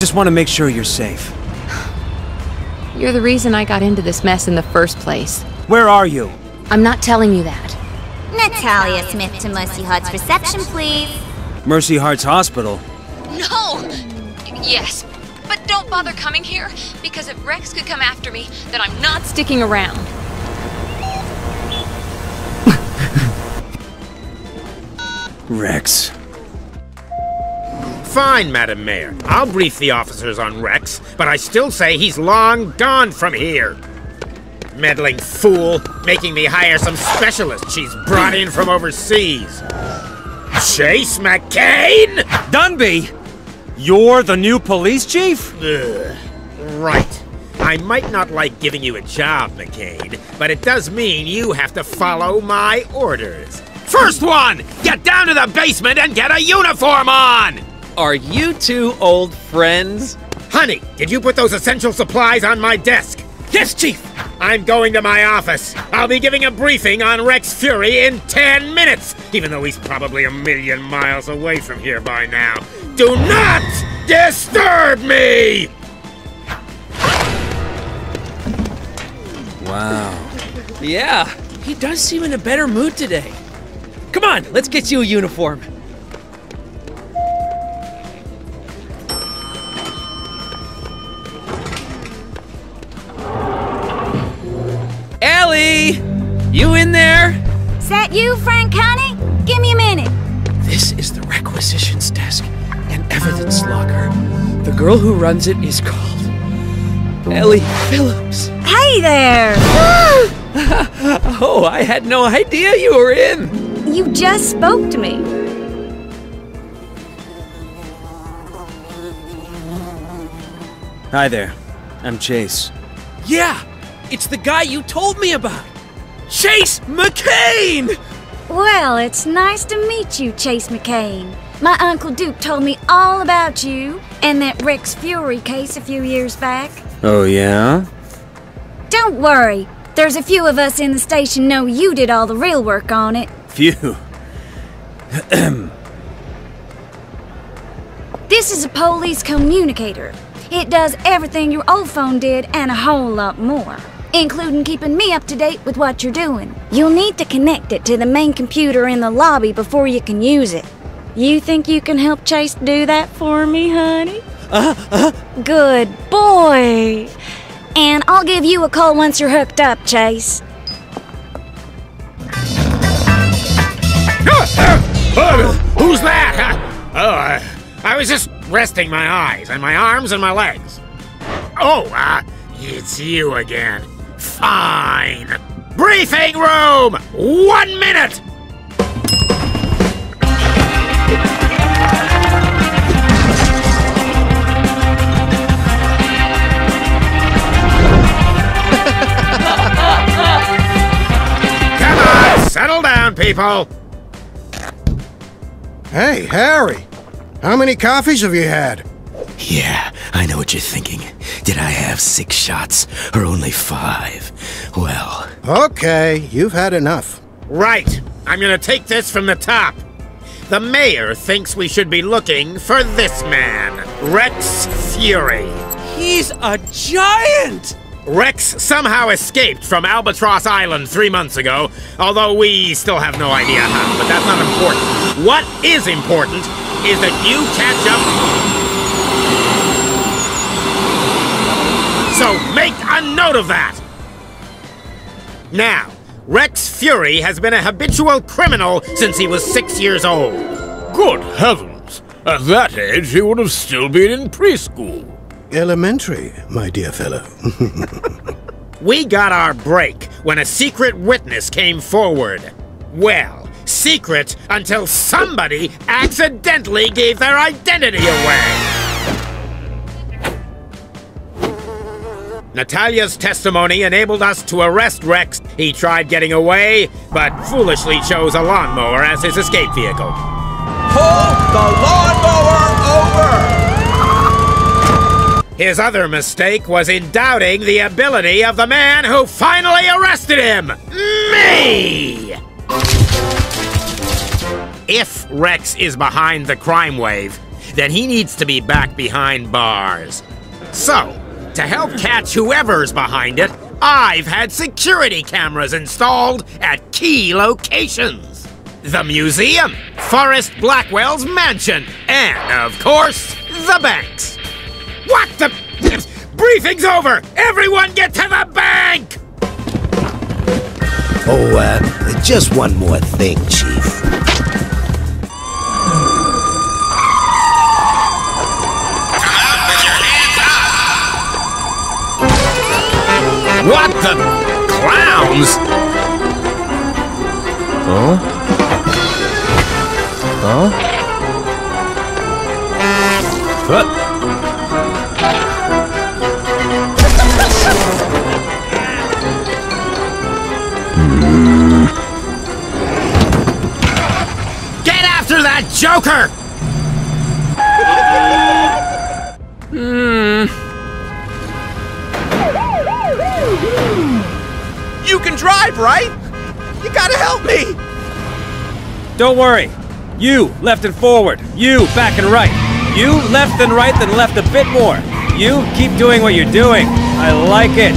Just want to make sure you're safe. You're the reason I got into this mess in the first place. Where are you? I'm not telling you that. Natalia Smith to Mercy Heart's reception, please. Mercy Heart's hospital. No! Yes, but don't bother coming here, because if Rex could come after me, then I'm not sticking around. Rex. Fine, Madam Mayor. I'll brief the officers on Rex, but I still say he's long gone from here. Meddling fool, making me hire some specialist she's brought in from overseas. Chase McCain? Dunby! You're the new police chief? Ugh. Right. I might not like giving you a job, McCain, but it does mean you have to follow my orders. First one! Get down to the basement and get a uniform on! Are you two old friends? Honey, did you put those essential supplies on my desk? Yes, Chief! I'm going to my office. I'll be giving a briefing on Rex Fury in 10 minutes, even though he's probably a million miles away from here by now. Do not disturb me! Wow. Yeah, he does seem in a better mood today. Come on, let's get you a uniform. Ellie! You in there? Is that you, Frank Honey? Give me a minute. This is the requisitions desk and evidence locker. The girl who runs it is called Ellie Phillips. Hey there! Oh, I had no idea you were in. You just spoke to me. Hi there. I'm Chase. Yeah, it's the guy you told me about. Chase McCain! Well, it's nice to meet you, Chase McCain. My Uncle Duke told me all about you and that Rex Fury case a few years back. Oh, yeah? Don't worry. There's a few of us in the station know you did all the real work on it. Phew. This is a police communicator. It does everything your old phone did and a whole lot more, including keeping me up to date with what you're doing. You'll need to connect it to the main computer in the lobby before you can use it. You think you can help Chase do that for me, honey? Good boy. And I'll give you a call once you're hooked up, Chase. Who's that? I was just resting my eyes and my arms and my legs. Oh, it's you again. Fine. Briefing room! 1 minute! Come on, settle down, people. Hey, Harry. How many coffees have you had? Yeah, I know what you're thinking. Did I have 6 shots or only 5? Well... Okay, you've had enough. Right. I'm gonna take this from the top. The mayor thinks we should be looking for this man, Rex Fury. He's a giant! Rex somehow escaped from Albatross Island 3 months ago, although we still have no idea how, but that's not important. What is important is that you catch up. So make a note of that! Now, Rex Fury has been a habitual criminal since he was 6 years old. Good heavens! At that age, he would have still been in preschool. Elementary, my dear fellow. We got our break when a secret witness came forward. Well, secret until somebody accidentally gave their identity away. Natalia's testimony enabled us to arrest Rex. He tried getting away, but foolishly chose a lawnmower as his escape vehicle. Pull the lawnmower over! His other mistake was in doubting the ability of the man who finally arrested him, me! If Rex is behind the crime wave, then he needs to be back behind bars. So, to help catch whoever's behind it, I've had security cameras installed at key locations. The museum, Forrest Blackwell's mansion, and, of course, the banks. What the... Briefing's over! Everyone get to the bank! Oh, just one more thing, Chief. What the... Clowns? Huh? Huh? What? Get after that Joker! You can drive, right? You gotta help me! Don't worry. You, left and forward. You, back and right. You, left and right, then left a bit more. You, keep doing what you're doing. I like it.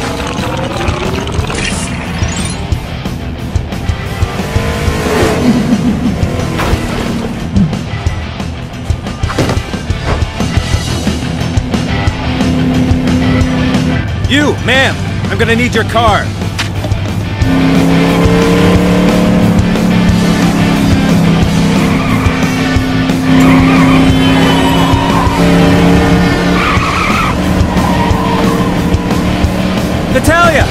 You, ma'am, I'm gonna need your car. Natalia!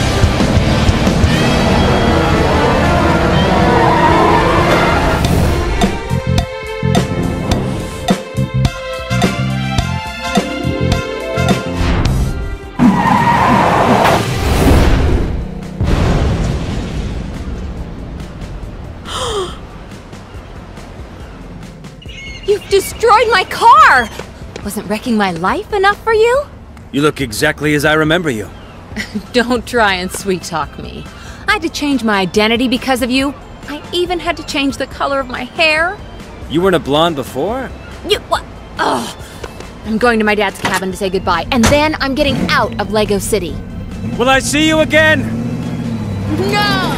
You've destroyed my car! Wasn't wrecking my life enough for you? You look exactly as I remember you. Don't try and sweet-talk me. I had to change my identity because of you. I even had to change the color of my hair. You weren't a blonde before? You what? Oh, I'm going to my dad's cabin to say goodbye, and then I'm getting out of Lego City. Will I see you again? No!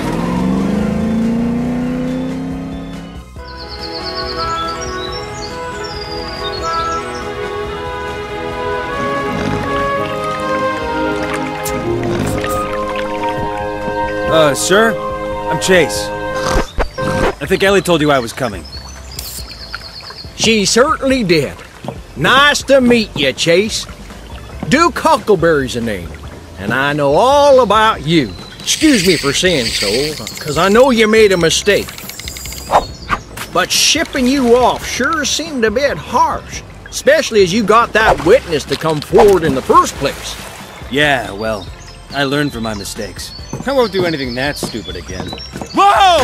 Sir? I'm Chase. I think Ellie told you I was coming. She certainly did. Nice to meet you, Chase. Duke Huckleberry's the name, and I know all about you. Excuse me for saying so, because I know you made a mistake. But shipping you off sure seemed a bit harsh, especially as you got that witness to come forward in the first place. Yeah, well, I learned from my mistakes. I won't do anything that stupid again. Whoa!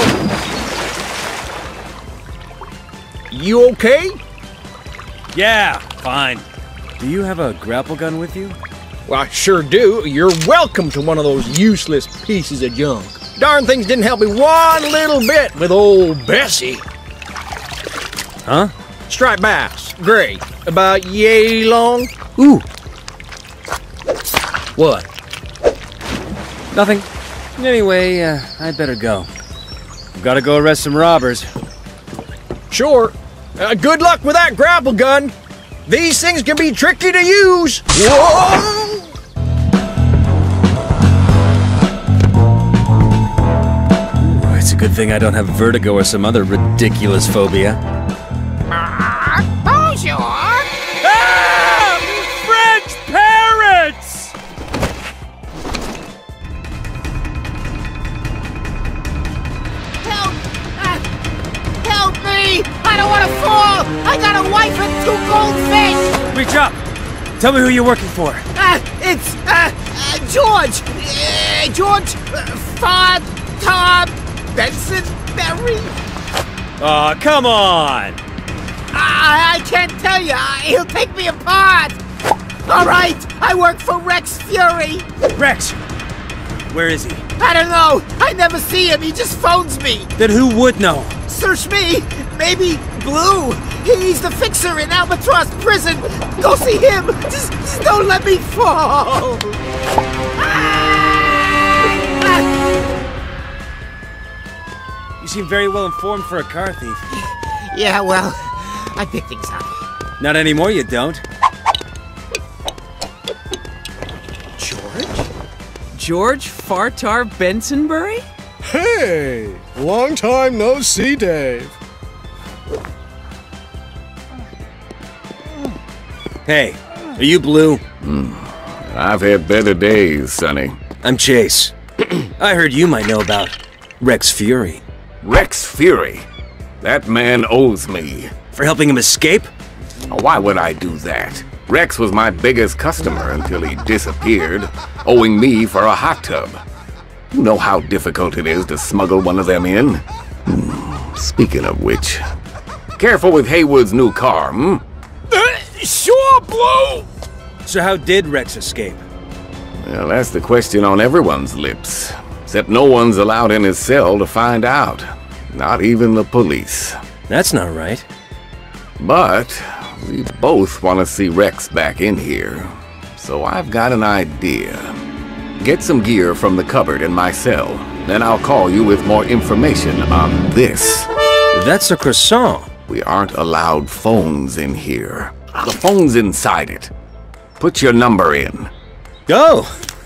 You okay? Yeah, fine. Do you have a grapple gun with you? Well, I sure do. You're welcome to one of those useless pieces of junk. Darn things didn't help me one little bit with old Bessie. Huh? Striped bass, gray, about yay long. Ooh. What? Nothing. Anyway, I'd better go. I've gotta go arrest some robbers. Sure. Good luck with that grapple gun. These things can be tricky to use. Whoa! It's a good thing I don't have vertigo or some other ridiculous phobia. Bonjour! Ah! French parrots! Help me! I don't want to fall! I got a wife and 2 goldfish! Reach up! Tell me who you're working for. It's, George! George, Fod, Tom, Benson, Berry? Aw, come on! I can't tell you. He'll take me apart. All right, I work for Rex Fury. Rex! Where is he? I don't know. I never see him. He just phones me. Then who would know? Search me. Maybe Blue. He's the fixer in Albatross Prison! Go see him! Just don't let me fall! You seem very well informed for a car thief. Yeah, well, I pick things up. Not anymore, you don't. George Fartar Bensonbury? Hey! Long time no see, Dave. Hey, are you Blue? I've had better days, Sonny. I'm Chase. I heard you might know about Rex Fury. Rex Fury? That man owes me. For helping him escape? Why would I do that? Rex was my biggest customer until he disappeared, owing me for a hot tub. You know how difficult it is to smuggle one of them in? Speaking of which, careful with Haywood's new car, Sure, Blue! So how did Rex escape? Well, that's the question on everyone's lips. Except no one's allowed in his cell to find out. Not even the police. That's not right. But we both want to see Rex back in here. So I've got an idea. Get some gear from the cupboard in my cell. Then I'll call you with more information on this. That's a croissant. We aren't allowed phones in here. The phone's inside it. Put your number in. Go!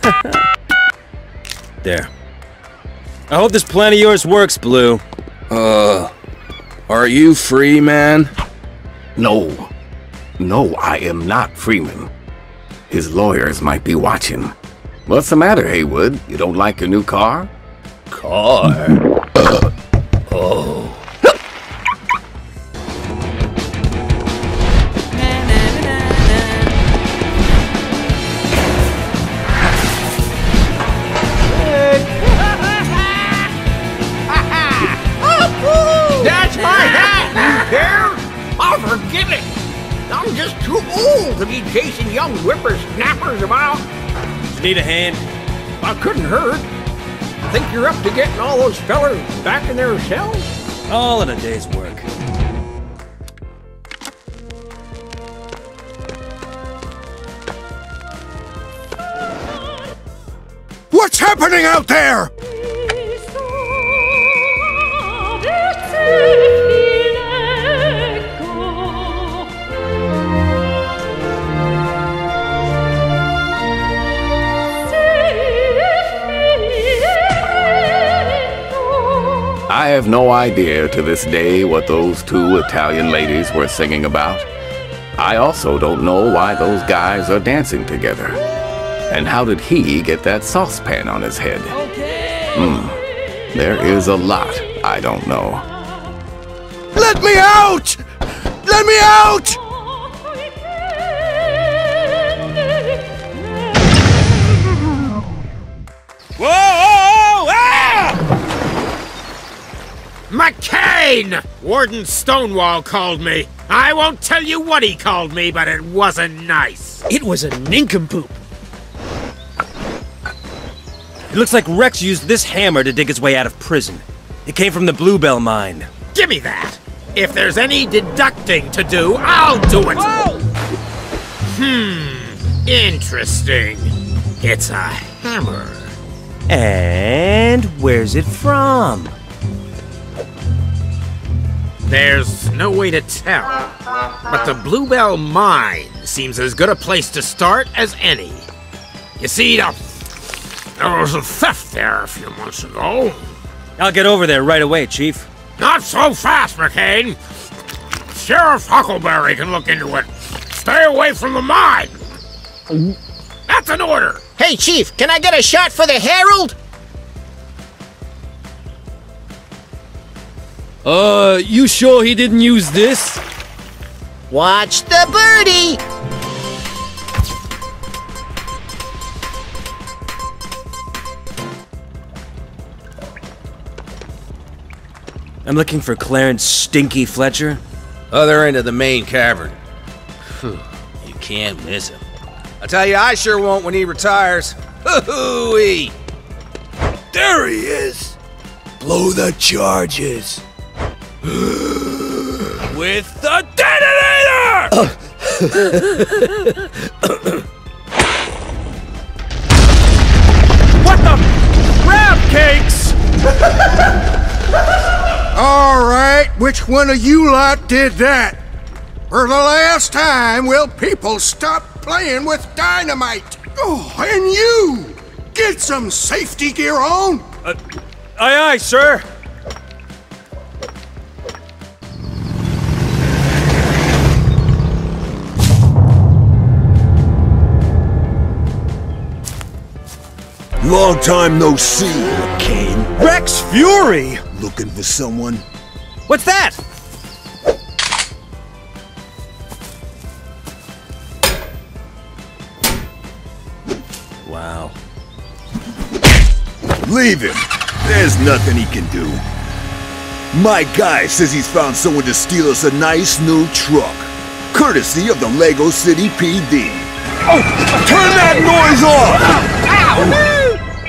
There. I hope this plan of yours works, Blue. Are you free, man? No. No, I am not Freeman. His lawyers might be watching. What's the matter, Haywood? You don't like your new car? Car? Oh. That's my hat, you care? I'll forgive it. I'm just too old to be chasing young whippersnappers about. Need a hand? I couldn't hurt. Think you're up to getting all those fellers back in their cells? All in a day's work. What's happening out there? I have no idea to this day what those two Italian ladies were singing about. I also don't know why those guys are dancing together. And how did he get that saucepan on his head? There is a lot I don't know. Let me out! Let me out! Whoa! Ah! McCain! Warden Stonewall called me. I won't tell you what he called me, but it wasn't nice. It was a nincompoop. It looks like Rex used this hammer to dig his way out of prison. It came from the Bluebell mine. Give me that. If there's any deducting to do, I'll do it. Whoa! Interesting. It's a hammer. And where's it from? There's no way to tell. But the Bluebell mine seems as good a place to start as any. You see, there was a theft there a few months ago. I'll get over there right away, Chief. Not so fast, McCain. Sheriff Huckleberry can look into it. Stay away from the mine. That's an order. Hey, Chief, can I get a shot for the Herald? You sure he didn't use this? Watch the birdie! I'm looking for Clarence Stinky Fletcher. Other end of the main cavern. Phew, you can't miss him. I tell you, I sure won't when he retires. Hoo-hoo-wee! There he is! Blow the charges! with the detonator! What the? Crab cakes! All right, which one of you lot did that? For the last time, will people stop playing with dynamite? Oh, and you! Get some safety gear on! Aye, aye, sir. Long time no see, Kane. Rex Fury! Looking for someone? What's that? Wow. Leave him. There's nothing he can do. My guy says he's found someone to steal us a nice new truck. Courtesy of the Lego City PD. Oh! Turn that noise off! Ow!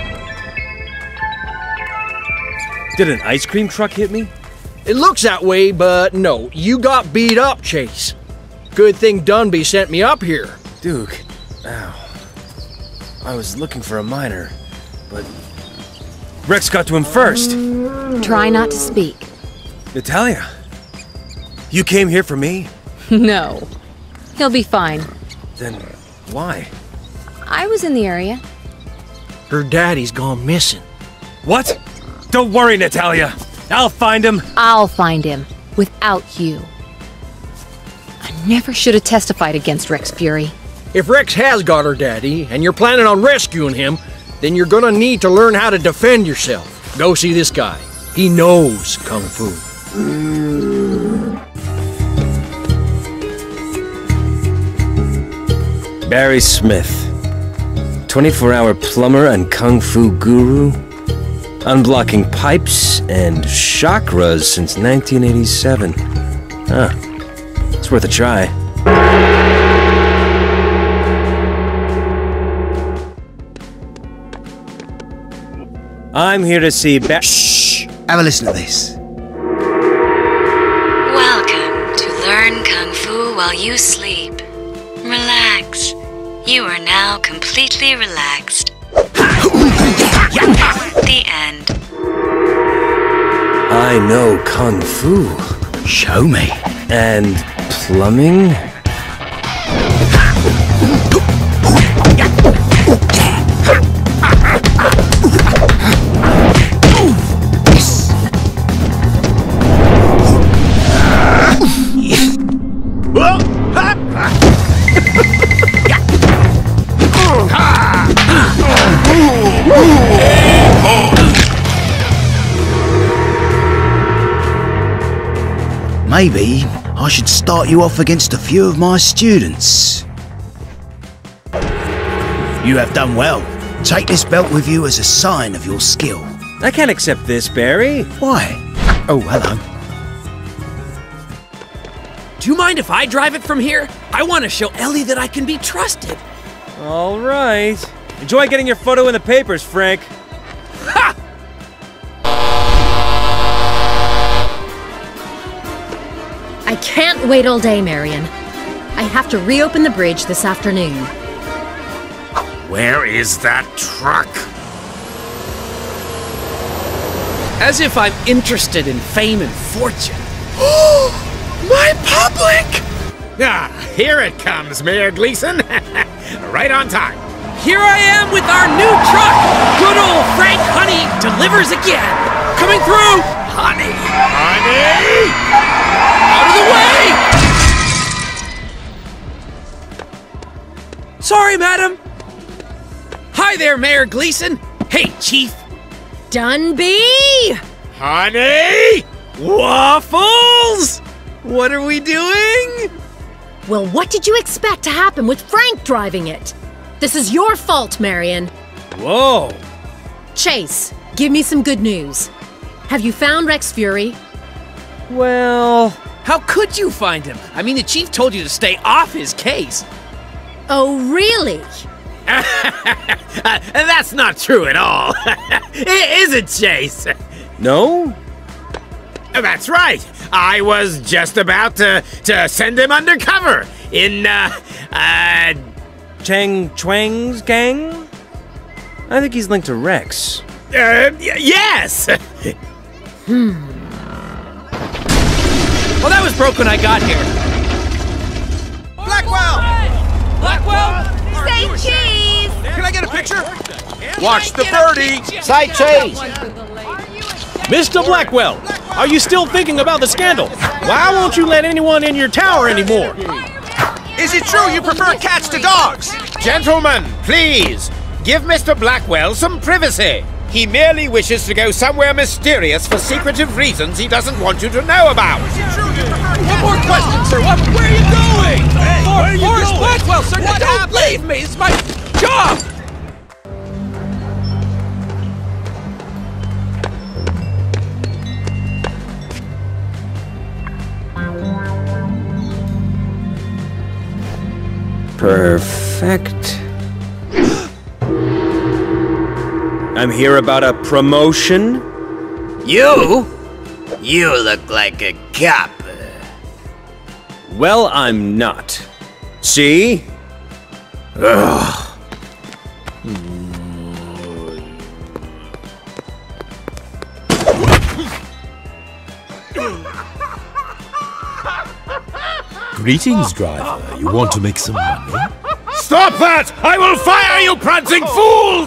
Did an ice cream truck hit me? It looks that way, but no. You got beat up, Chase. Good thing Dunby sent me up here. Duke. Ow. I was looking for a miner, but Rex got to him first. Try not to speak. Natalia, you came here for me? No. He'll be fine. Then why? I was in the area. Her daddy's gone missing. What? Don't worry, Natalia. I'll find him. I'll find him. Without you. I never should have testified against Rex Fury. If Rex has got her daddy, and you're planning on rescuing him, then you're gonna need to learn how to defend yourself. Go see this guy. He knows Kung Fu. Barry Smith. 24-hour plumber and Kung Fu guru. Unblocking pipes and chakras since 1987. Huh. It's worth a try. I'm here to see Shh! Have a listen to this. Welcome to Learn Kung Fu while you sleep. Relax. You are now completely relaxed. The end. I know Kung Fu. Show me. And plumbing? Maybe I should start you off against a few of my students. You have done well. Take this belt with you as a sign of your skill. I can't accept this, Barry. Why? Oh, hello. Do you mind if I drive it from here? I want to show Ellie that I can be trusted. All right. Enjoy getting your photo in the papers, Frank. Ha! I can't wait all day, Marion. I have to reopen the bridge this afternoon. Where is that truck? As if I'm interested in fame and fortune. My public! Ah, here it comes, Mayor Gleason. Right on time. Here I am with our new truck! Good old Frank Honey delivers again! Coming through! Honey! Honey! Out of the way! Sorry, madam. Hi there, Mayor Gleason. Hey, Chief. Dunby! Honey! Waffles! What are we doing? Well, what did you expect to happen with Frank driving it? This is your fault, Marion. Whoa! Chase, give me some good news. Have you found Rex Fury? Well... How could you find him? I mean, the Chief told you to stay off his case. Oh, really? That's not true at all. Is it, Chase? No? That's right. I was just about to send him undercover in, Chang Chuang's gang? I think he's linked to Rex. Yes! Well, that was broke when I got here. Blackwell! Say cheese! Can I get a picture? Watch the birdie! Say cheese! Mr. Blackwell, are you still thinking about the scandal? Why won't you let anyone in your tower anymore? Is it true you prefer cats to dogs? Gentlemen, please, give Mr. Blackwell some privacy. He merely wishes to go somewhere mysterious for secretive reasons he doesn't want you to know about. One more question, sir. Where are you going? Forrest Blackwell, sir. Don't leave me. It's my job. Perfect. I'm here about a promotion. You? You look like a cop. Well, I'm not. See? Ugh. Greetings, driver. You want to make some money? Stop that! I will fire you, prancing fools!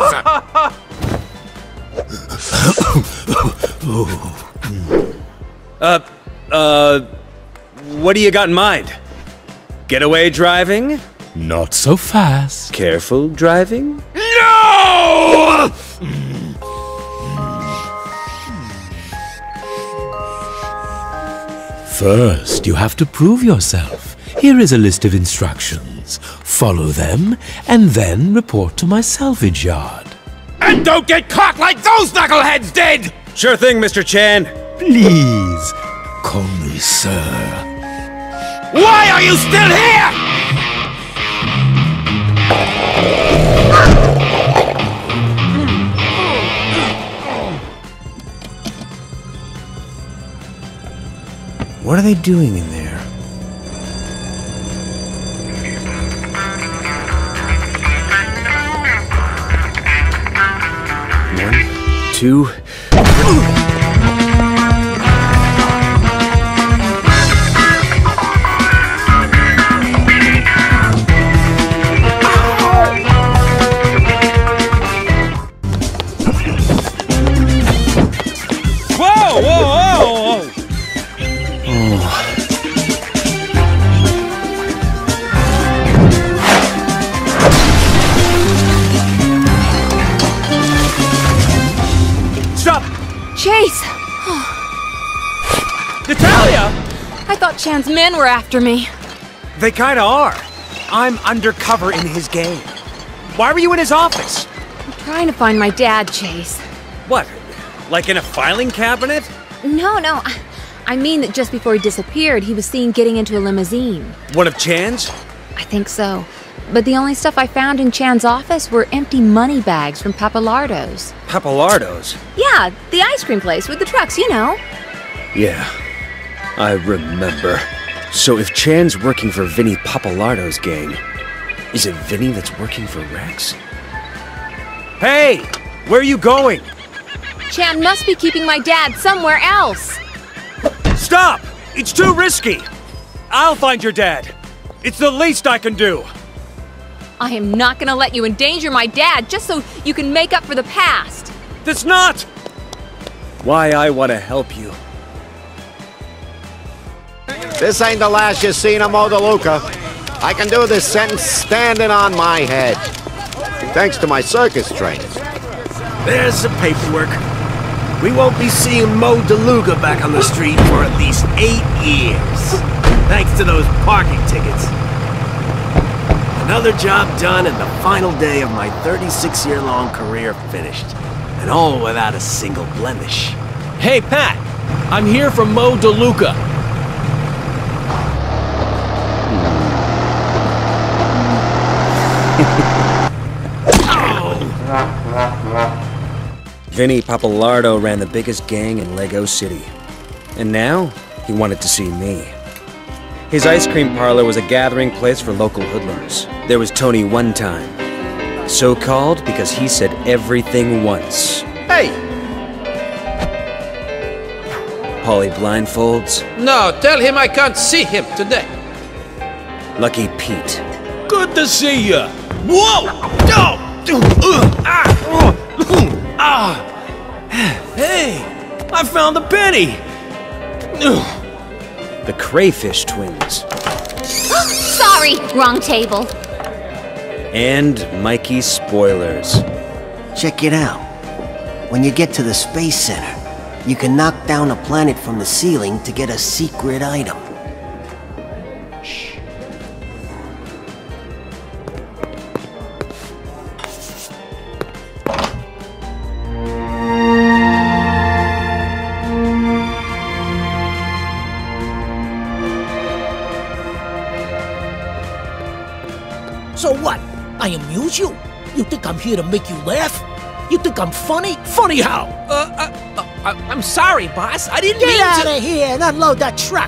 What do you got in mind? Getaway driving? Not so fast. Careful driving? No! First, you have to prove yourself. Here is a list of instructions. Follow them, and then report to my salvage yard. And don't get caught like those knuckleheads did! Sure thing, Mr. Chan. Please, call me sir. Why are you still here? What are they doing in there? One, two, Chase! Natalia! I thought Chan's men were after me. They kinda are. I'm undercover in his gang. Why were you in his office? I'm trying to find my dad, Chase. What? Like in a filing cabinet? No. I mean that just before he disappeared, he was seen getting into a limousine. One of Chan's? I think so. But the only stuff I found in Chan's office were empty money bags from Papalardo's. Papalardo's? Yeah, the ice cream place with the trucks, you know. Yeah, I remember. So if Chan's working for Vinny Papalardo's gang, is it Vinny that's working for Rex? Hey! Where are you going? Chan must be keeping my dad somewhere else. Stop! It's too risky! I'll find your dad. It's the least I can do. I am not gonna let you endanger my dad just so you can make up for the past. That's not why I want to help you. This ain't the last you've seen of Mo DeLuca. I can do this sentence standing on my head. Thanks to my circus training. There's the paperwork. We won't be seeing Mo DeLuca back on the street for at least 8 years. Thanks to those parking tickets. Another job done and the final day of my 36-year-long career finished. And all without a single blemish. Hey, Pat. I'm here from Mo DeLuca. Vinny Papalardo ran the biggest gang in Lego City. And now, he wanted to see me. His ice cream parlor was a gathering place for local hoodlums. There was Tony One Time, so called because he said everything once. Hey! Polly Blindfolds. No, tell him I can't see him today. Lucky Pete. Good to see you. Whoa! Hey, I found the penny. The Crayfish Twins. Sorry, wrong table. And Mikey Spoilers. Check it out. When you get to the Space Center, you can knock down a planet from the ceiling to get a secret item. So what? I amuse you? You think I'm here to make you laugh? You think I'm funny? Funny how? I'm sorry, boss. I didn't mean to— Get out of here and unload that truck!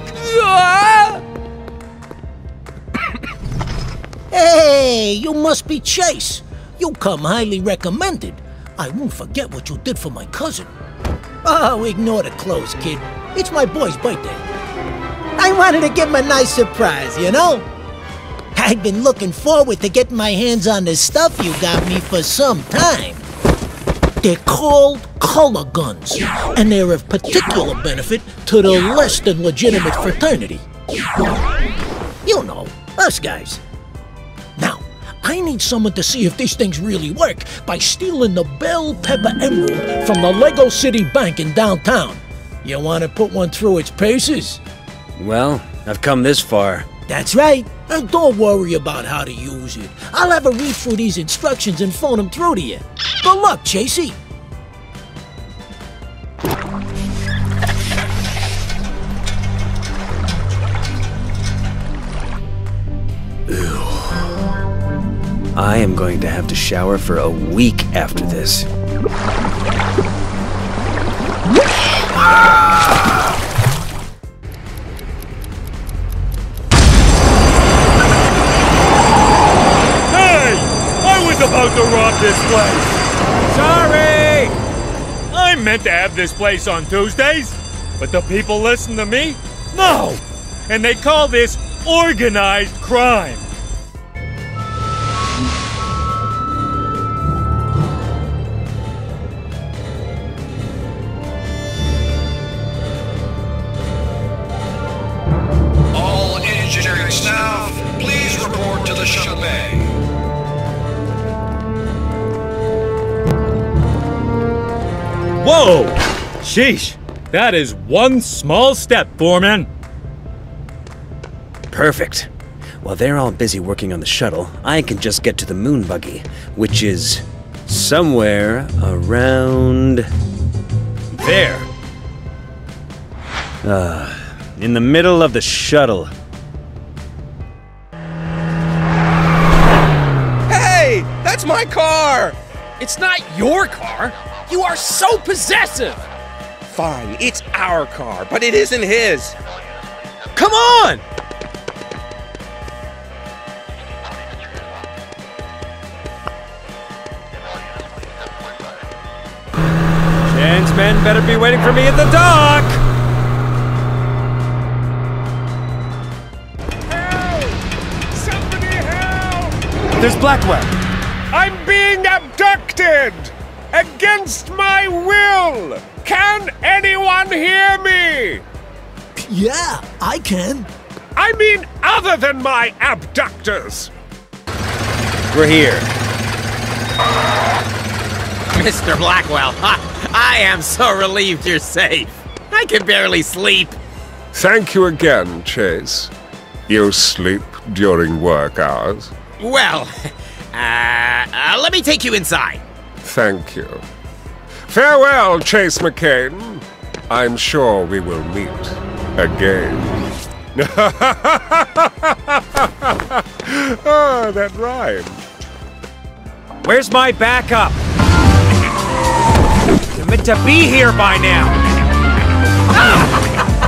Hey, you must be Chase. You come highly recommended. I won't forget what you did for my cousin. Oh, ignore the clothes, kid. It's my boy's birthday. I wanted to give him a nice surprise, you know? I've been looking forward to getting my hands on the stuff you got me for some time. They're called color guns, and they're of particular benefit to the less than legitimate fraternity. You know, us guys. Now, I need someone to see if these things really work by stealing the bell pepper emerald from the Lego City Bank in downtown. You want to put one through its paces? Well, I've come this far. That's right. And don't worry about how to use it. I'll have a read through these instructions and phone them through to you. Good luck, Chasey. I am going to have to shower for a week after this. About to rob this place. Sorry! I meant to have this place on Tuesdays, but the people listen to me? No! And they call this organized crime. All engineering staff, please report to the shuttle bay. Whoa! Sheesh! That is one small step, Foreman. Perfect. While they're all busy working on the shuttle, I can just get to the moon buggy, which is somewhere around there. In the middle of the shuttle. Hey! That's my car! It's not your car! You are so possessive! Fine, it's our car, but it isn't his. Come on! Chan's men better be waiting for me at the dock! Help! Somebody help! There's Blackwell! I'm being abducted! Against my will! Can anyone hear me? Yeah, I can. I mean other than my abductors! We're here. Mr. Blackwell, I am so relieved you're safe. I can barely sleep. Thank you again, Chase. You sleep during work hours? Well, let me take you inside. Thank you. Farewell, Chase McCain. I'm sure we will meet again. Oh, that rhymed. Where's my backup? You're meant to be here by now.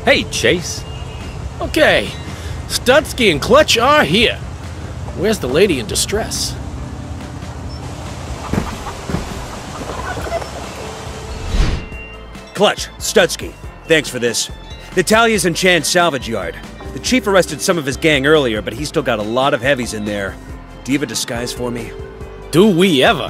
Hey, Chase. Okay, Stutsky and Clutch are here. Where's the lady in distress? Clutch, Stutsky, thanks for this. Natalia's in Chan's salvage yard. The chief arrested some of his gang earlier, but he's still got a lot of heavies in there. Do you have a disguise for me? Do we ever?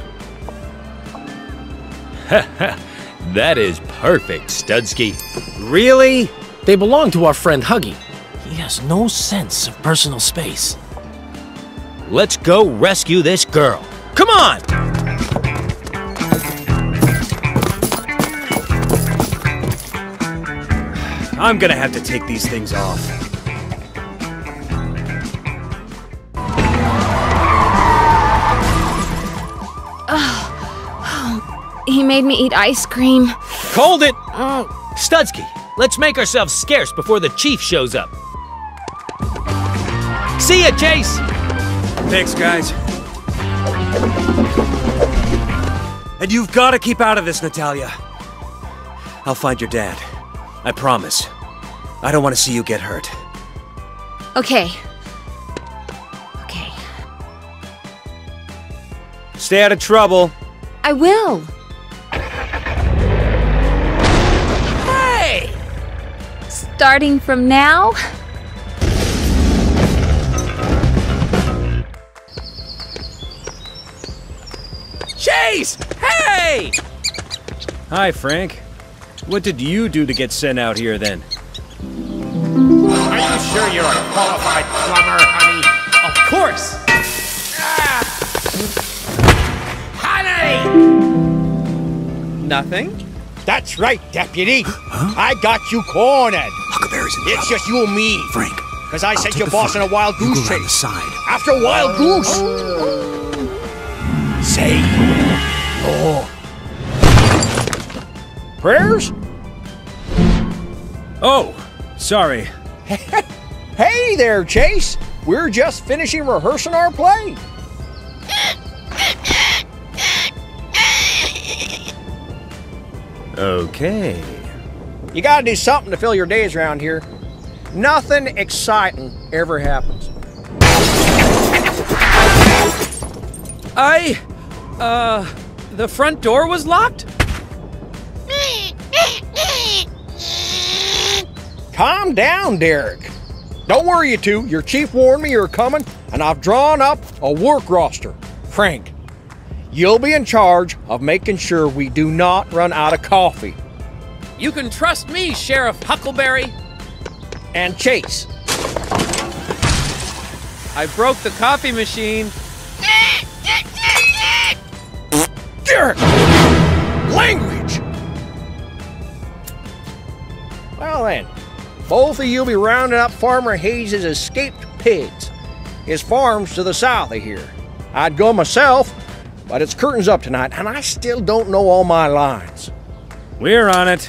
That is perfect, Studsky. Really? They belong to our friend Huggy. He has no sense of personal space. Let's go rescue this girl. Come on! I'm gonna have to take these things off. He made me eat ice cream. Cold it! Studsky, let's make ourselves scarce before the chief shows up. See ya, Chase! Thanks, guys. And you've got to keep out of this, Natalia. I'll find your dad. I promise. I don't want to see you get hurt. Okay. Okay. Stay out of trouble. I will. Hey! Starting from now? Chase! Hey! Hi, Frank. What did you do to get sent out here, then? Are you sure you're a qualified plumber, honey? Of course! Honey! Nothing? That's right, Deputy. I got you cornered. Huckleberries in It's just you and me. Frank, Because I sent take your the boss on front. a wild You goose go around chase. the side. After Wild Goose. Say your prayers? Oh, sorry. Hey there, Chase. We're just finishing rehearsing our play. Okay. You gotta do something to fill your days around here. Nothing exciting ever happens. The front door was locked? Calm down, Derek. Don't worry, you two. Your chief warned me you're coming, and I've drawn up a work roster. Frank, you'll be in charge of making sure we do not run out of coffee. You can trust me, Sheriff Huckleberry. And Chase. I broke the coffee machine. Derek! Language! Well then, both of you will be rounding up Farmer Hayes' escaped pigs. His farm's to the south of here. I'd go myself, but it's curtains up tonight, and I still don't know all my lines. We're on it.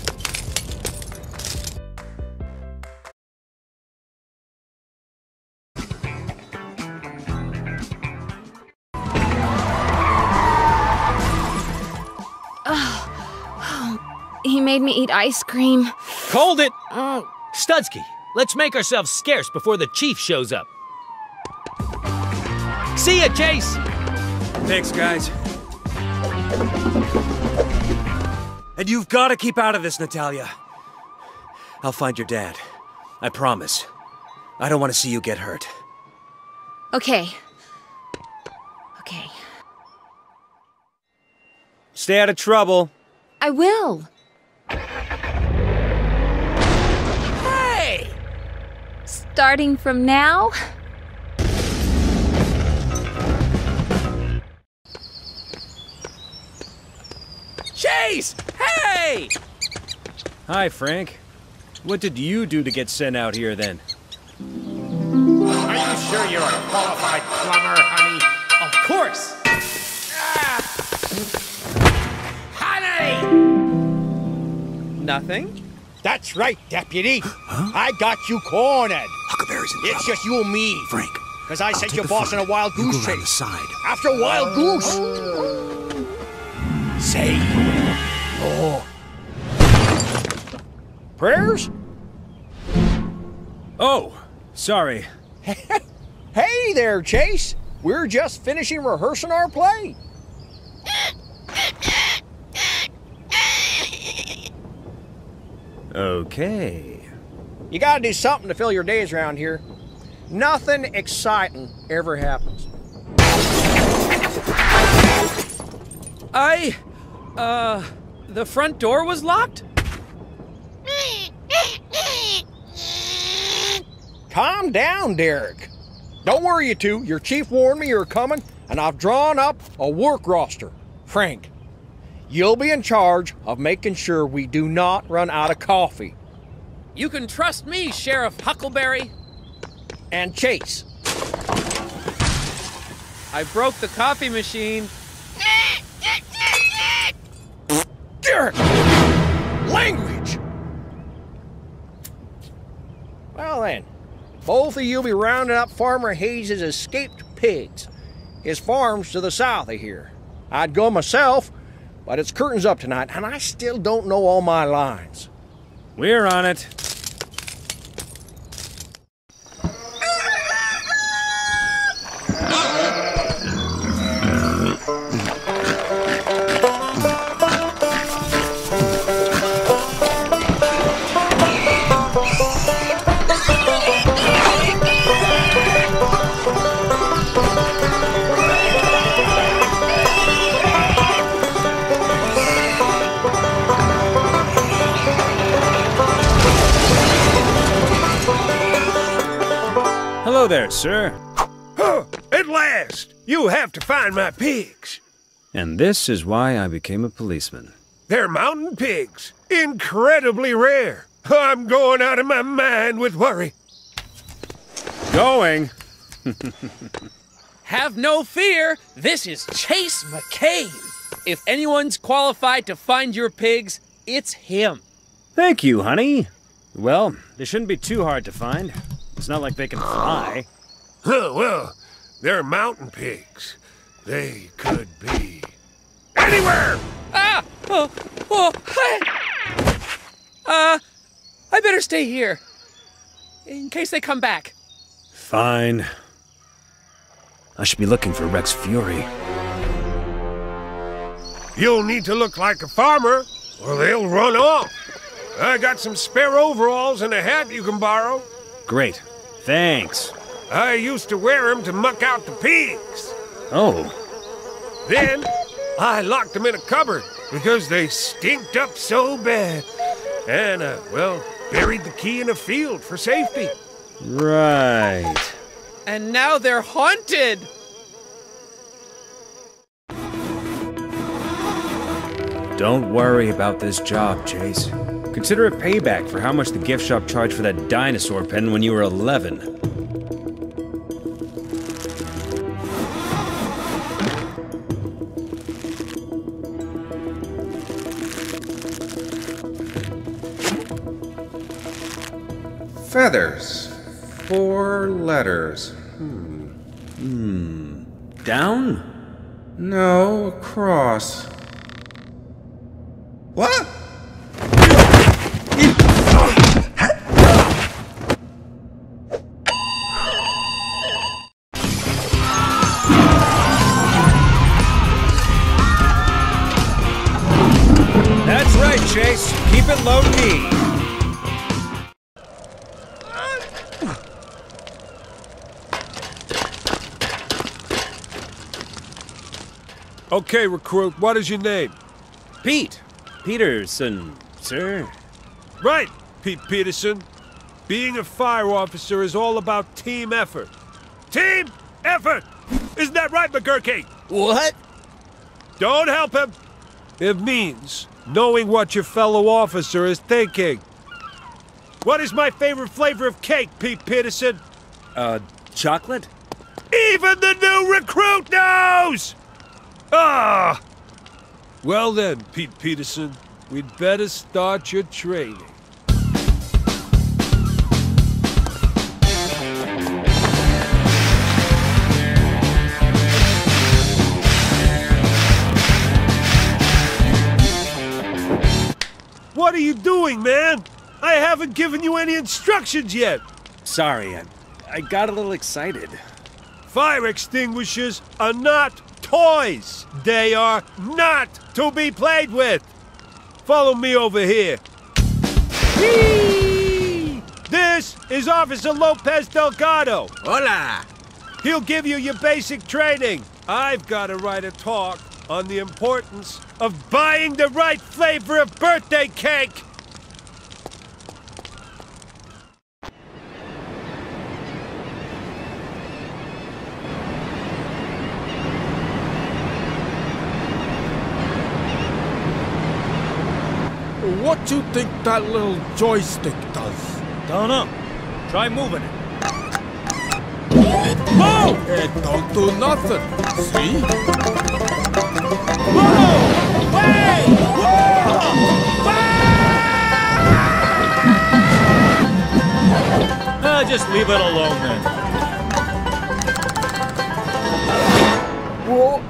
He made me eat ice cream. Cold it! Studsky, let's make ourselves scarce before the chief shows up. See ya, Chase! Thanks, guys. And you've got to keep out of this, Natalia. I'll find your dad. I promise. I don't want to see you get hurt. Okay. Okay. Stay out of trouble. I will. Hey! Starting from now? Chase! Hey! Hi, Frank. What did you do to get sent out here, then? Are you sure you're a qualified plumber, honey? Of course! Honey! Nothing? That's right, Deputy. I got you cornered. Huckleberries in It's just you and me. Frank, Because I sent take your the boss front. on a wild You goose go around the chase. side. After Wild Goose. Say your prayers? Oh, sorry. Hey there, Chase. We're just finishing rehearsing our play. Okay. You gotta do something to fill your days around here. Nothing exciting ever happens. The front door was locked? Calm down, Derek. Don't worry, you two. Your chief warned me you were coming, and I've drawn up a work roster. Frank, you'll be in charge of making sure we do not run out of coffee. You can trust me, Sheriff Huckleberry. And Chase. I broke the coffee machine. Derek! Language! Well then, both of you will be rounding up Farmer Hayes' escaped pigs. His farm's to the south of here. I'd go myself, but it's curtains up tonight, and I still don't know all my lines. We're on it. Hello there, sir. Huh, at last! You have to find my pigs. And this is why I became a policeman. They're mountain pigs. Incredibly rare. I'm going out of my mind with worry. Going? Have no fear, this is Chase McCain. If anyone's qualified to find your pigs, it's him. Thank you, honey. Well, they shouldn't be too hard to find. It's not like they can fly. Well, they're mountain pigs. They could be anywhere! Ah! I better stay here. In case they come back. Fine. I should be looking for Rex Fury. You'll need to look like a farmer, or they'll run off. I got some spare overalls and a hat you can borrow. Great. Thanks. I used to wear them to muck out the pigs. Oh. Then, I locked them in a cupboard because they stinked up so bad. And, well, buried the key in a field for safety. Right. And now they're haunted! Don't worry about this job, Chase. Consider it payback for how much the gift shop charged for that dinosaur pen when you were 11. Feathers. 4 letters. Down? No, across. What? That's right, Chase. Keep it low-key. Okay, recruit, what is your name? Pete. Peterson, sir. Right, Pete Peterson. Being a fire officer is all about team effort. Team effort! Isn't that right, McGurky? What? Don't help him. It means knowing what your fellow officer is thinking. What is my favorite flavor of cake, Pete Peterson? Chocolate? Even the new recruit knows! Ah! Well then, Pete Peterson, we'd better start your training. What are you doing, man? I haven't given you any instructions yet. Sorry, I got a little excited. Fire extinguishers are not toys. They are not to be played with. Follow me over here. Whee! This is Officer Lopez Delgado. Hola. He'll give you your basic training. I've got to write a talk on the importance of buying the right flavor of birthday cake. What you think that little joystick does? Don't know. Try moving it. Whoa! It don't do nothing. See? Whoa! Wait! Just leave it alone then. Whoa!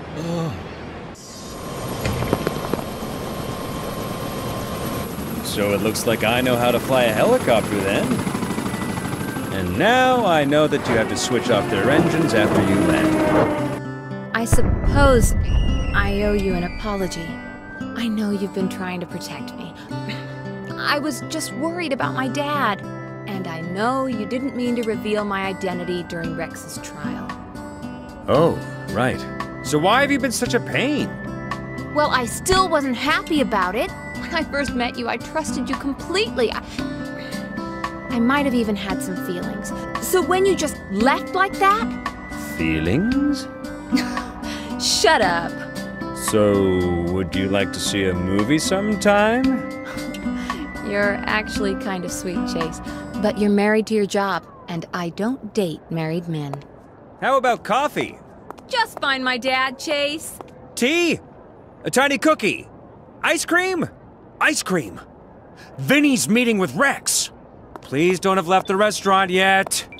So it looks like I know how to fly a helicopter then. And now I know that you have to switch off their engines after you land. I suppose I owe you an apology. I know you've been trying to protect me. I was just worried about my dad. And I know you didn't mean to reveal my identity during Rex's trial. Oh, right. So why have you been such a pain? Well, I still wasn't happy about it. When I first met you, I trusted you completely. I might have even had some feelings. So when you just left like that... Feelings? Shut up. So, would you like to see a movie sometime? You're actually kind of sweet, Chase. But you're married to your job, and I don't date married men. How about coffee? Just find my dad, Chase. Tea? A tiny cookie? Ice cream? Ice cream. Vinny's meeting with Rex. Please don't have left the restaurant yet.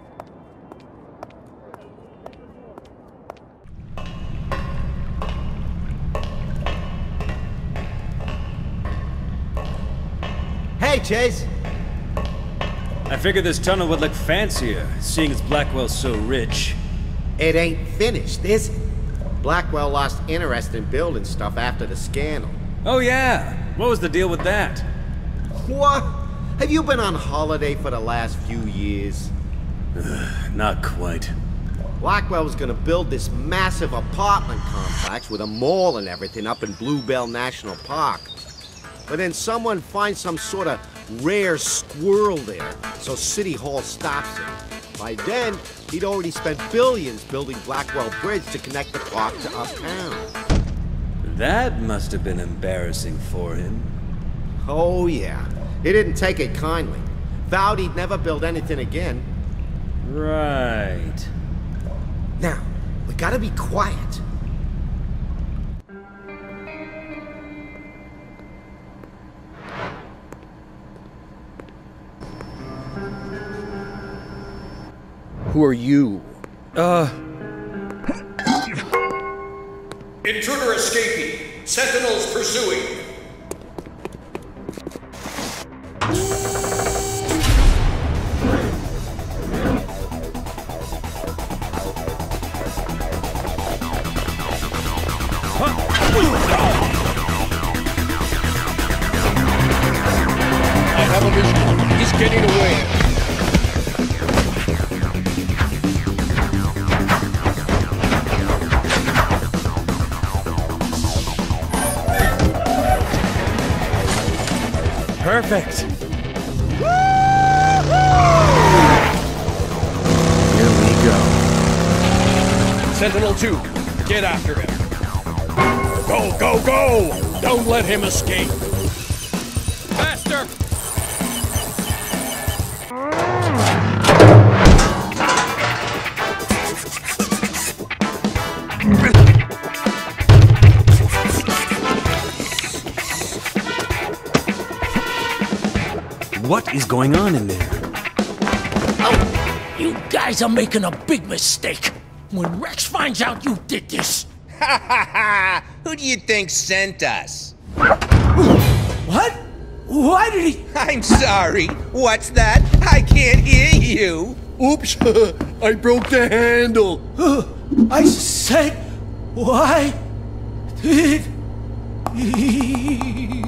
Hey, Chase. I figured this tunnel would look fancier, seeing as Blackwell's so rich. It ain't finished, is it? Blackwell lost interest in building stuff after the scandal. Oh yeah? What was the deal with that? What? Have you been on holiday for the last few years? Not quite. Blackwell was gonna build this massive apartment complex with a mall and everything up in Bluebell National Park. But then someone finds some sort of rare squirrel there, so City Hall stops it. By then, he'd already spent billions building Blackwell Bridge to connect the park to uptown. That must have been embarrassing for him. Oh yeah, he didn't take it kindly. Vowed he'd never build anything again. Right. Now, we gotta be quiet. Who are you? Intruder escaping. Sentinels pursuing. I have a mission. He's getting away. Perfect. Here we go. Sentinel 2, get after him. Go, go, go! Don't let him escape. Faster! What is going on in there? Oh, you guys are making a big mistake. When Rex finds out you did this... Ha ha ha! Who do you think sent us? What? Why did he... I'm sorry. What's that? I can't hear you. Oops, I broke the handle. I said, why did he...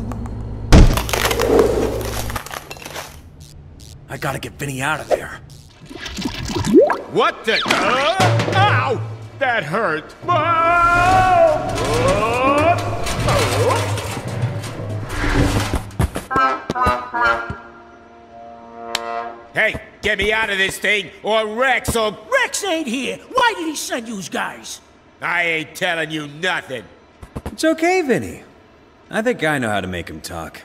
I gotta get Vinny out of there. What the? Ow! That hurt. Hey, get me out of this thing, or Rex, or... Rex ain't here. Why did he send you guys? I ain't telling you nothing. It's okay, Vinny. I think I know how to make him talk.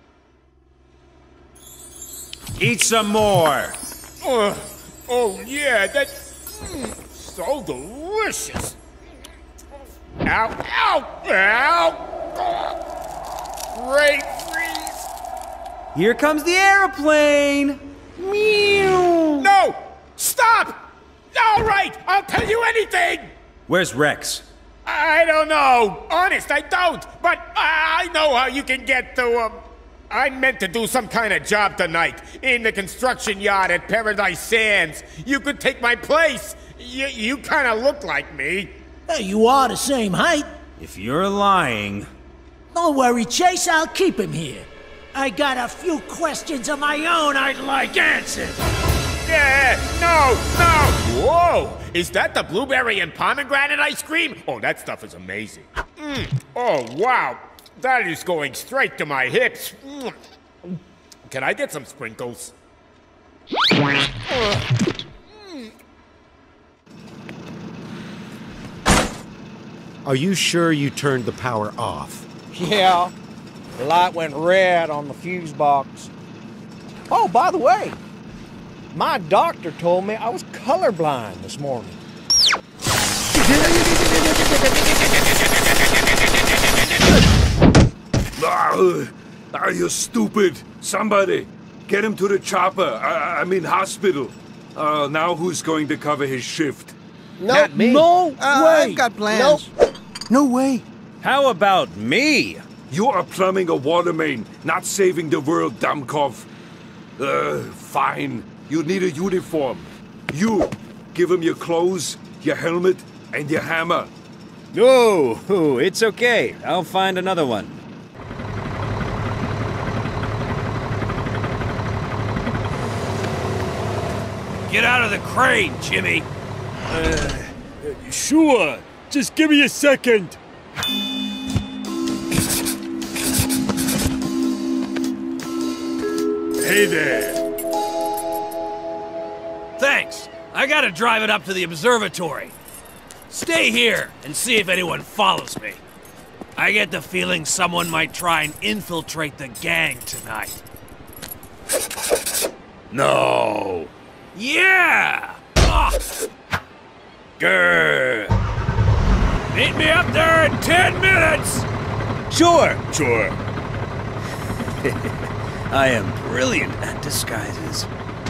Eat some more! Oh yeah, that's so delicious. Ow, ow, ow! Great freeze! Here comes the airplane! Meow! No! Stop! All right, I'll tell you anything! Where's Rex? I don't know. Honest, I don't. But I know how you can get to, I meant to do some kind of job tonight in the construction yard at Paradise Sands. You could take my place. You kind of look like me. Hey, you are the same height. If you're lying... Don't worry, Chase, I'll keep him here. I got a few questions of my own I'd like answered. Yeah, no! Whoa! Is that the blueberry and pomegranate ice cream? Oh, that stuff is amazing. Oh, wow. That is going straight to my hips. Can I get some sprinkles? Are you sure you turned the power off? Yeah. The light went red on the fuse box. Oh, by the way, my doctor told me I was colorblind this morning. Are you stupid? Somebody, get him to the chopper. I mean hospital. Now who's going to cover his shift? Not me. No way. I've got plans. Nope. No way. How about me? You are plumbing a water main, not saving the world, Damkov. Fine. You need a uniform. You, give him your clothes, your helmet, and your hammer. No, it's okay. I'll find another one. Get out of the crane, Jimmy. Sure. Just give me a second. Hey there. Thanks. I gotta drive it up to the observatory. Stay here and see if anyone follows me. I get the feeling someone might try and infiltrate the gang tonight. No. Yeah! Grr. Meet me up there in 10 minutes! Sure. I am brilliant at disguises.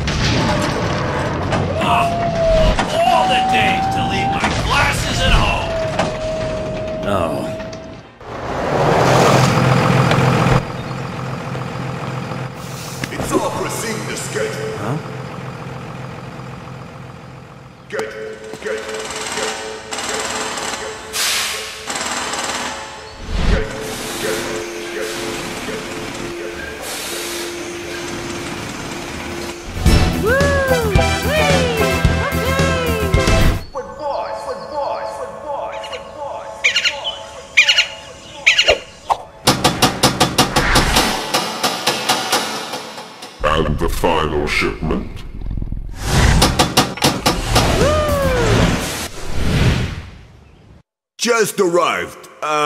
All the days to leave my glasses at home! Oh. It's all proceeding to schedule. Huh? Good. And the final shipment. Just arrived.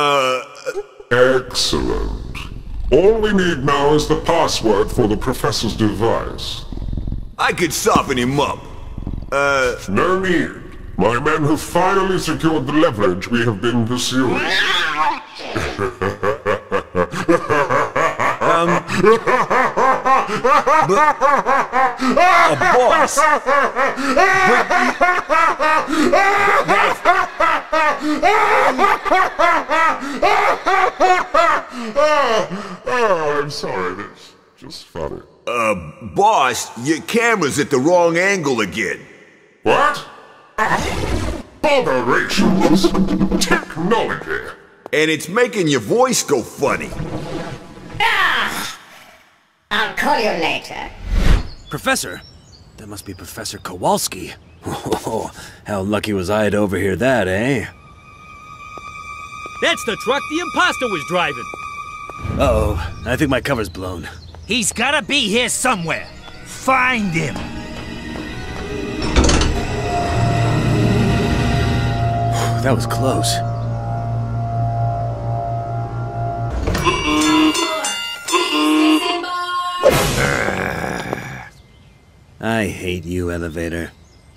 Excellent. All we need now is the password for the professor's device. I could soften him up. No need. My men have finally secured the leverage we have been pursuing. Boss! I'm sorry, that's just funny. Boss, your camera's at the wrong angle again. What? Botherations! Technology! And it's making your voice go funny. I'll call you later. Professor? That must be Professor Kowalski. Oh, how lucky was I to overhear that, eh? That's the truck the imposter was driving. Uh-oh, I think my cover's blown. He's gotta be here somewhere. Find him. That was close. I hate you, elevator.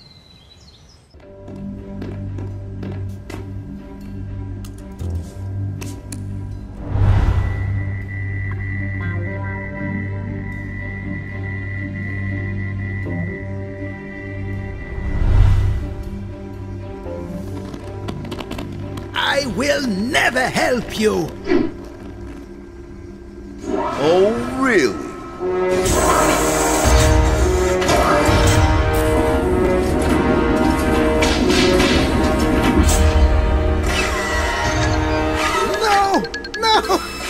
I will never help you! Oh, really? No! No!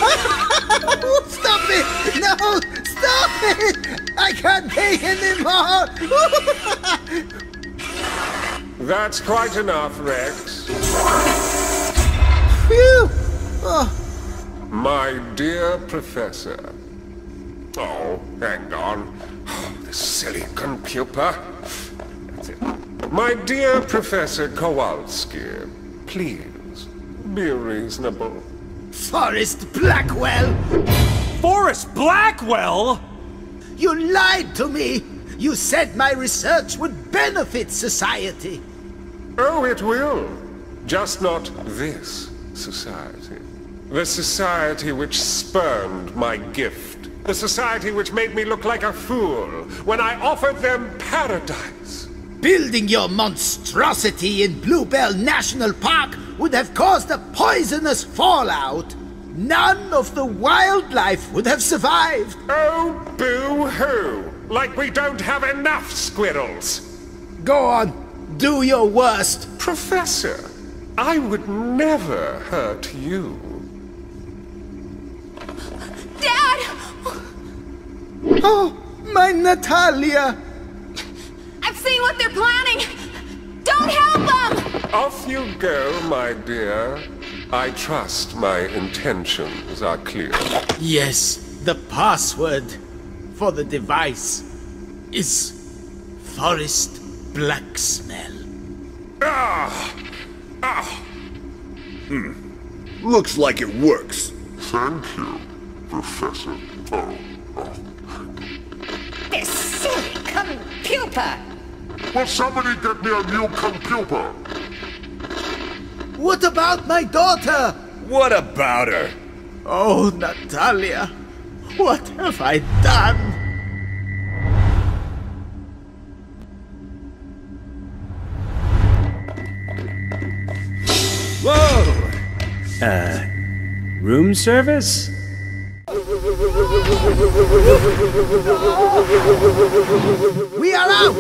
Stop it! No! Stop it! I can't take anymore! That's quite enough, Rex. Phew! Oh. My dear Professor. Oh, hang on. Oh, this silly computer. That's it. My dear Professor Kowalski, please, be reasonable. Forrest Blackwell! Forrest Blackwell?! You lied to me! You said my research would benefit society! Oh, it will. Just not this society. The society which spurned my gift. The society which made me look like a fool when I offered them paradise. Building your monstrosity in Bluebell National Park would have caused a poisonous fallout. None of the wildlife would have survived. Oh, boo-hoo! Like we don't have enough squirrels. Go on, do your worst. Professor, I would never hurt you. Dad! Oh, my Natalia! I've seen what they're planning! Don't help them! Off you go, my dear. I trust my intentions are clear. Yes, the password for the device is Forest Blacksmell. Looks like it works. Thank you, Professor. This silly computer! Will somebody get me a new computer? What about my daughter? What about her? Oh, Natalia, what have I done? Whoa! Room service? We are out!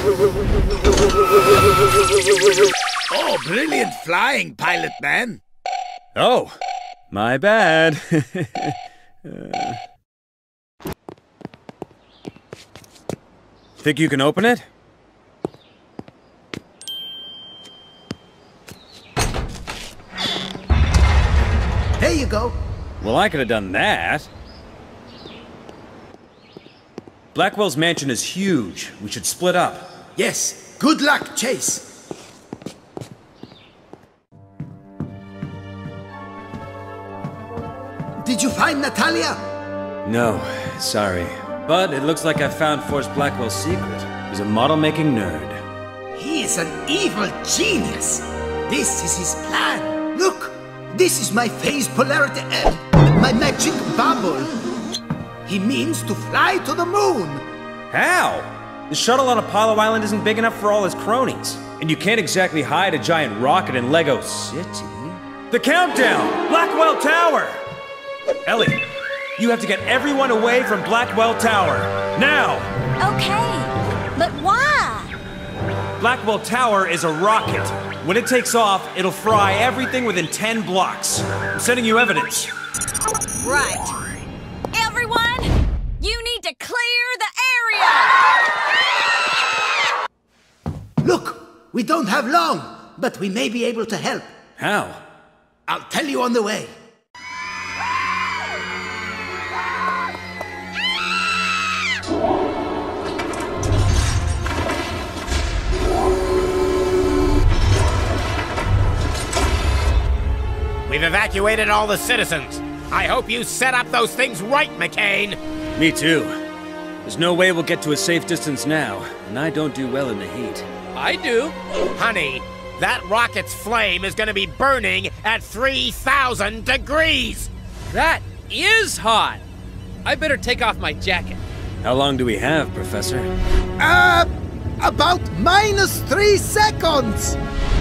Oh, brilliant flying, Pilot Man. Oh, my bad. Think you can open it? There you go. Well, I could have done that. Blackwell's mansion is huge. We should split up. Yes. Good luck, Chase. Did you find Natalia? No, sorry. But it looks like I found Forrest Blackwell's secret. He's a model-making nerd. He is an evil genius. This is his plan. Look, this is my phase polarity, my magic bubble. He means to fly to the moon. How? The shuttle on Apollo Island isn't big enough for all his cronies. And you can't exactly hide a giant rocket in Lego City. The countdown! Blackwell Tower! Ellie, you have to get everyone away from Blackwell Tower. Now! Okay, but why? Blackwell Tower is a rocket. When it takes off, it'll fry everything within 10 blocks. I'm sending you evidence. Right. Everyone, you need to clear the area! Look, we don't have long, but we may be able to help. How? I'll tell you on the way. We've evacuated all the citizens. I hope you set up those things right, McCain. Me too. There's no way we'll get to a safe distance now, and I don't do well in the heat. I do. Honey, that rocket's flame is gonna be burning at 3,000 degrees! That is hot. I better take off my jacket. How long do we have, Professor? About -3 seconds.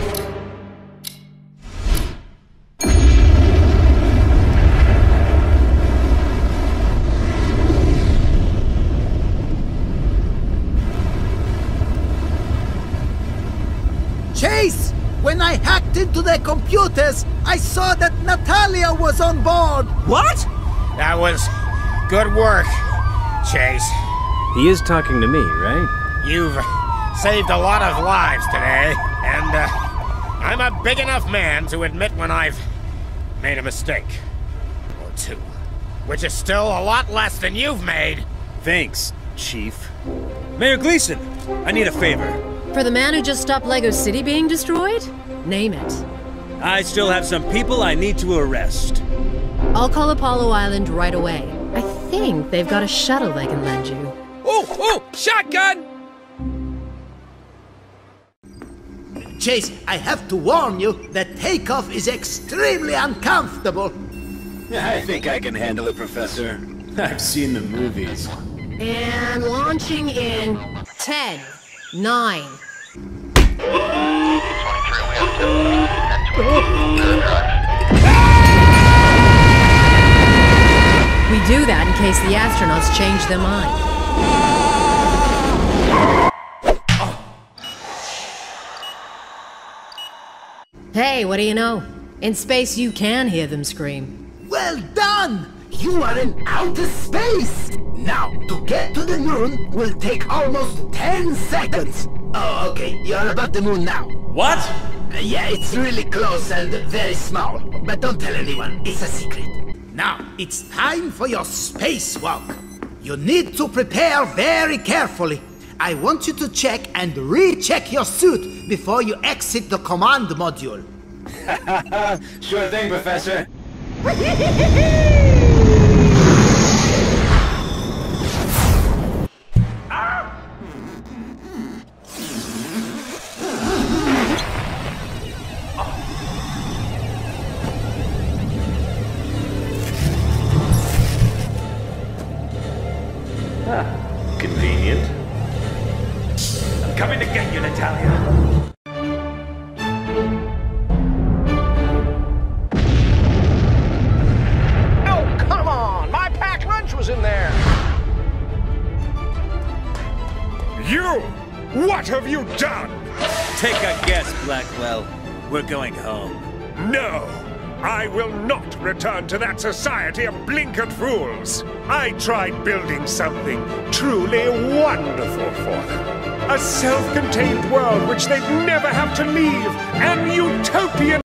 Chase! When I hacked into their computers, I saw that Natalia was on board! What? That was good work, Chase. He is talking to me, right? You've saved a lot of lives today, and I'm a big enough man to admit when I've made a mistake. Or two. Which is still a lot less than you've made. Thanks, Chief. Mayor Gleason, I need a favor. For the man who just stopped Lego City being destroyed? Name it. I still have some people I need to arrest. I'll call Apollo Island right away. I think they've got a shuttle they can lend you. Oh, shotgun! Chase, I have to warn you that takeoff is extremely uncomfortable. I think I can handle it, Professor. I've seen the movies. And launching in 10, 9. We do that in case the astronauts change their mind. Hey, what do you know? In space you can hear them scream. Well done! You are in outer space! Now, to get to the moon will take almost 10 seconds. Oh, okay, you're above the moon now. What? Yeah, it's really close and very small. But don't tell anyone, it's a secret. Now, it's time for your spacewalk. You need to prepare very carefully. I want you to check and recheck your suit before you exit the command module. Sure thing, Professor. Convenient. I'm coming to get you, Natalia. Oh, come on! My packed lunch was in there! You! What have you done? Take a guess, Blackwell. We're going home. No! I will not return to that society of blinkered fools. I tried building something truly wonderful for them. A self-contained world which they'd never have to leave. An utopian